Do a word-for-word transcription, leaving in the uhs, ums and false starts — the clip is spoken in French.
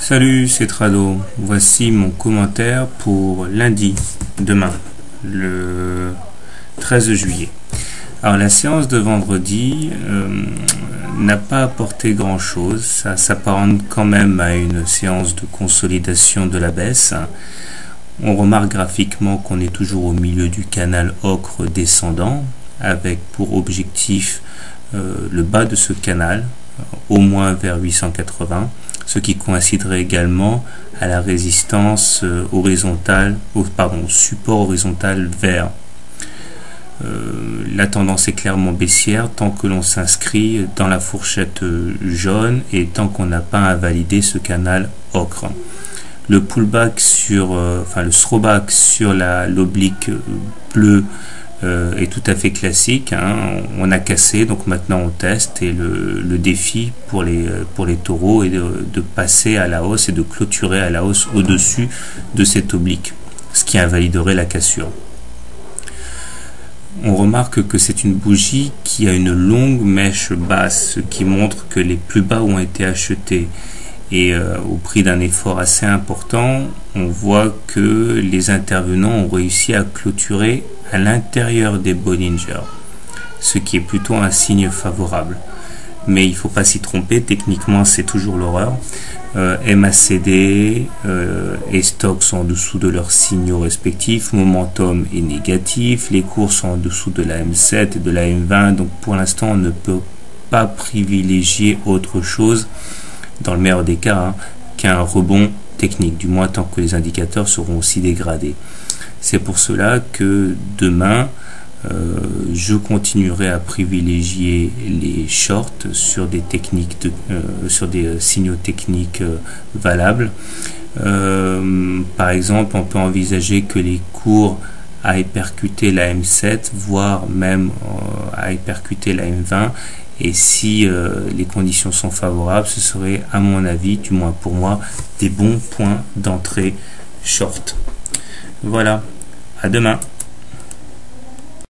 Salut, c'est Trado. Voici mon commentaire pour lundi, demain, le treize juillet. Alors la séance de vendredi euh, n'a pas apporté grand chose, ça s'apparente quand même à une séance de consolidation de la baisse. On remarque graphiquement qu'on est toujours au milieu du canal ocre descendant, avec pour objectif euh, le bas de ce canal, au moins vers huit cent quatre-vingts, ce qui coïnciderait également à la résistance euh, horizontale, au, pardon, support horizontal vert. Euh, la tendance est clairement baissière tant que l'on s'inscrit dans la fourchette jaune et tant qu'on n'a pas invalidé ce canal ocre. Le pullback sur, euh, enfin le throwback sur la l'oblique bleue euh, est tout à fait classique, hein. On a cassé, donc maintenant on teste, et le, le défi pour les pour les taureaux est de, de passer à la hausse et de clôturer à la hausse au-dessus de cette oblique, ce qui invaliderait la cassure. On remarque que c'est une bougie qui a une longue mèche basse, ce qui montre que les plus bas ont été achetés. Et euh, au prix d'un effort assez important, on voit que les intervenants ont réussi à clôturer à l'intérieur des Bollinger, ce qui est plutôt un signe favorable. Mais il ne faut pas s'y tromper, techniquement c'est toujours l'horreur. Euh, M A C D euh, et stock sont en dessous de leurs signaux respectifs, momentum est négatif, les cours sont en dessous de la M sept et de la M vingt, donc pour l'instant on ne peut pas privilégier autre chose, dans le meilleur des cas, hein, qu'un rebond technique, du moins tant que les indicateurs seront aussi dégradés. C'est pour cela que demain, euh, je continuerai à privilégier les shorts sur des techniques, de, euh, sur des euh, signaux techniques euh, valables. Euh, par exemple, on peut envisager que les cours aillent percuter la M sept, voire même euh, aillent percuter la M vingt. Et si euh, les conditions sont favorables, ce serait, à mon avis, du moins pour moi, des bons points d'entrée short. Voilà, à demain.